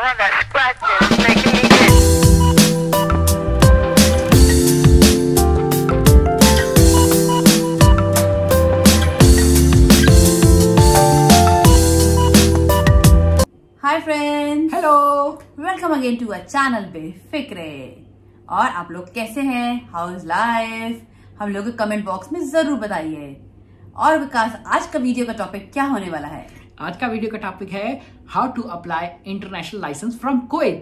All that scratching is making me itch. Hi friends, hello, welcome again to our channel Befikre. और आप लोग कैसे हैं? How is life? हम लोग को कमेंट बॉक्स में जरूर बताइए। और विकास, आज का वीडियो का टॉपिक क्या होने वाला है? आज का वीडियो का टॉपिक है how to apply international licence from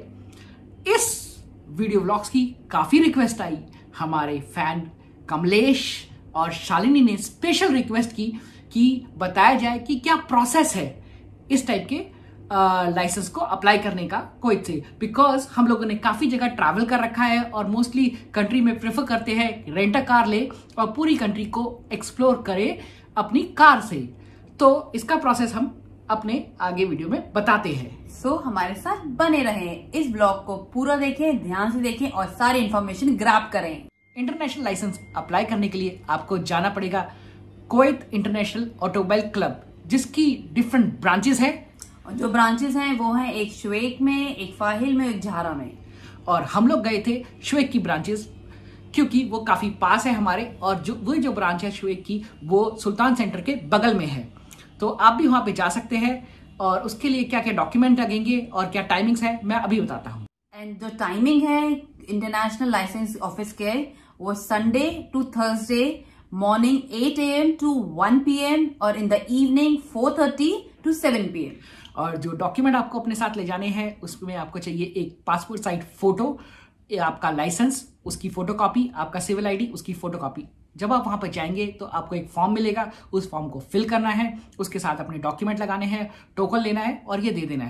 Kuwait. इस वीडियो व्लॉग्स की काफी रिक्वेस्ट आई। हमारे फैन कमलेश और शालिनी ने स्पेशल रिक्वेस्ट की कि बताया जाए कि क्या प्रोसेस है इस टाइप के लाइसेंस को अप्लाई करने का कुवैत से। बिकॉज हम लोगों ने काफी जगह ट्रैवल कर रखा है और मोस्टली कंट्री में प्रेफर करते हैं रेंट अ कार ले और पूरी कंट्री को एक्सप्लोर करे अपनी कार से। तो इसका प्रोसेस हम अपने आगे वीडियो में बताते हैं। सो हमारे साथ बने रहें, इस ब्लॉग को पूरा देखें, ध्यान से देखें और सारी इंफॉर्मेशन ग्रैब करें। इंटरनेशनल लाइसेंस अप्लाई करने के लिए आपको जाना पड़ेगा कुवैत इंटरनेशनल ऑटोमोबाइल क्लब, जिसकी डिफरेंट ब्रांचेस है। जो ब्रांचेस हैं वो हैं एक शुवैख में, एक फाहिल में, एक जहरा में। और हम लोग गए थे शुवैख की ब्रांचेस क्योंकि वो काफी पास है हमारे, और जो ब्रांच है शुवैख की वो सुल्तान सेंटर के बगल में है। तो आप भी वहां पे जा सकते हैं। और उसके लिए क्या क्या डॉक्यूमेंट लगेंगे और क्या टाइमिंग्स है मैं अभी बताता हूँ। एंड जो टाइमिंग है इंटरनेशनल लाइसेंस ऑफिस के, वो Sunday to Thursday morning 8 AM to 1 PM और in the evening 4:30 to 7 PM। और जो डॉक्यूमेंट आपको अपने साथ ले जाने हैं उसमें आपको चाहिए एक पासपोर्ट साइज फोटो, आपका लाइसेंस उसकी फोटोकॉपी, आपका सिविल आईडी उसकी फोटोकॉपी। जब आप वहां पर जाएंगे तो आपको एक फॉर्म मिलेगा, उस फॉर्म को फिल करना है, उसके साथ अपने डॉक्यूमेंट लगाने हैं, टोकन लेना है और ये दे देना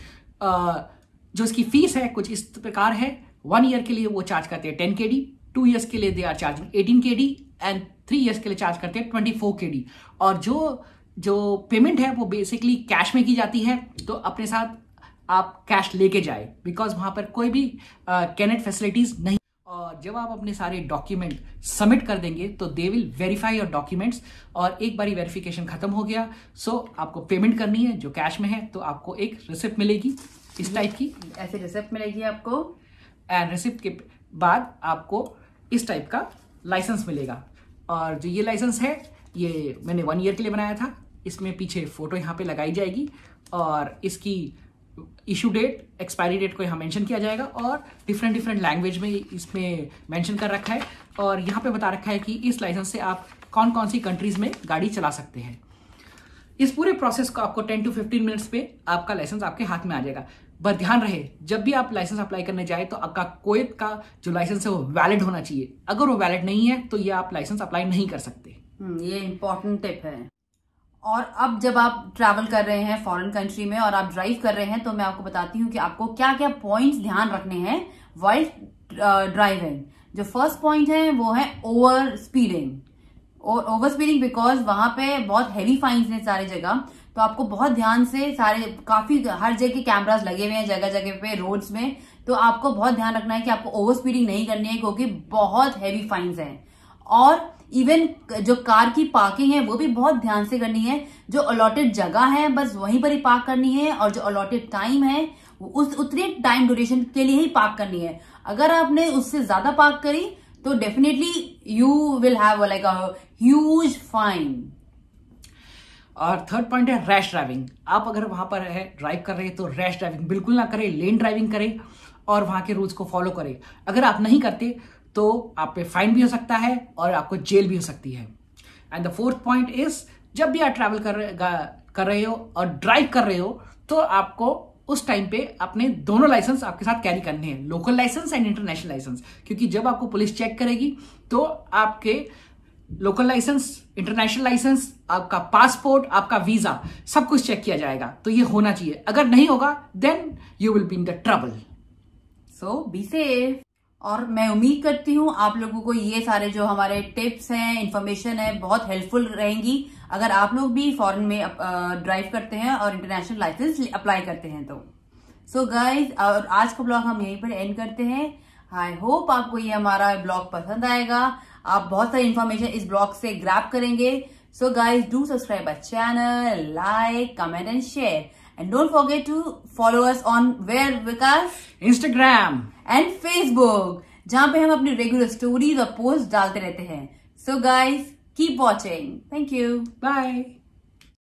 है। जो इसकी फीस है कुछ इस प्रकार है। 1 ईयर के लिए वो चार्ज करते हैं 10 KD, 2 ईयर्स के लिए they are charging 18 KD and 3 years के लिए चार्ज करते हैं 24 KD। और जो पेमेंट है वो बेसिकली कैश में की जाती है। तो अपने साथ आप कैश लेके जाए, बिकॉज वहां पर कोई भी कैनेट फैसिलिटीज नहीं। और जब आप अपने सारे डॉक्यूमेंट सबमिट कर देंगे तो they will verify your documents. और एक बारी वेरिफिकेशन खत्म हो गया सो आपको पेमेंट करनी है जो कैश में है, तो आपको एक रिसिप्ट मिलेगी इस टाइप की, ऐसी रिसिप्ट मिलेगी आपको। एंड रिसिप्ट के बाद आपको इस टाइप का लाइसेंस मिलेगा। और जो ये लाइसेंस है ये मैंने 1 ईयर के लिए बनाया था। इसमें पीछे फोटो यहाँ पे लगाई जाएगी और इसकी इशू डेट, एक्सपायरी डेट को यहाँ मेंशन किया जाएगा और डिफरेंट लैंग्वेज में इसमें मेंशन कर रखा है। और यहाँ पे बता रखा है कि इस लाइसेंस से आप कौन कौन सी कंट्रीज में गाड़ी चला सकते हैं। इस पूरे प्रोसेस को आपको 10 to 15 मिनट्स पे आपका लाइसेंस आपके हाथ में आ जाएगा। बस ध्यान रहे, जब भी आप लाइसेंस अप्लाई करने जाए तो आपका कुवैत का जो लाइसेंस है वो वैलिड होना चाहिए। अगर वो वैलिड नहीं है तो ये आप लाइसेंस अप्लाई नहीं कर सकते। ये इंपॉर्टेंट टिप है। और अब जब आप ट्रैवल कर रहे हैं फॉरेन कंट्री में और आप ड्राइव कर रहे हैं तो मैं आपको बताती हूँ कि आपको क्या क्या पॉइंट्स ध्यान रखने हैं वाइल ड्राइविंग। जो फर्स्ट पॉइंट है वो है over speeding. Over speeding because वहां पे बहुत हैवी फाइन्स हैं सारी जगह। तो आपको बहुत ध्यान से काफी हर जगह कैमरास लगे हुए हैं जगह जगह पे रोड्स में। तो आपको बहुत ध्यान रखना है कि आपको ओवर स्पीडिंग नहीं करनी है क्योंकि बहुत हैवी फाइन्स हैं। और इवन जो कार की पार्किंग है वो भी बहुत ध्यान से करनी है। जो अलॉटेड जगह है बस वहीं पर ही पार्क करनी है और जो अलॉटेड टाइम है उस उतने टाइम ड्यूरेशन के लिए ही पार्क करनी है। अगर आपने उससे ज्यादा पार्क करी तो definitely you will have like a huge fine. और थर्ड पॉइंट है रैश ड्राइविंग। आप अगर वहां पर है ड्राइव कर रहे हैं तो रैश ड्राइविंग बिल्कुल ना करें, लेन ड्राइविंग करें और वहां के रूल्स को फॉलो करें। अगर आप नहीं करते तो आप पे फाइन भी हो सकता है और आपको जेल भी हो सकती है। And the fourth point is, जब भी आप ट्रैवल कर रहे हो और ड्राइव कर रहे हो तो आपको उस टाइम पे अपने दोनों लाइसेंस आपके साथ कैरी करने हैं, local licence and international licence. क्योंकि जब आपको पुलिस चेक करेगी तो आपके लोकल लाइसेंस, इंटरनेशनल लाइसेंस, आपका पासपोर्ट, आपका वीजा सब कुछ चेक किया जाएगा। तो ये होना चाहिए। अगर नहीं होगा then you will be in the trouble. So be safe. और मैं उम्मीद करती हूँ आप लोगों को ये सारे जो हमारे टिप्स हैं, इंफॉर्मेशन है, बहुत हेल्पफुल रहेंगी अगर आप लोग भी फॉरेन में ड्राइव करते हैं और इंटरनेशनल लाइसेंस अप्लाई करते हैं तो। सो गाइज, और आज का ब्लॉग हम यहीं पर एंड करते हैं। आई होप आपको ये हमारा ब्लॉग पसंद आएगा। आप बहुत सारी इंफॉर्मेशन इस ब्लॉग से ग्रैब करेंगे। So guys, do subscribe our channel, like, comment and share. And don't forget to follow us on where, Vikas? Instagram and Facebook, जहां पे हम अपनी रेगुलर स्टोरीज और पोस्ट डालते रहते हैं. So guys, keep watching. Thank you. Bye.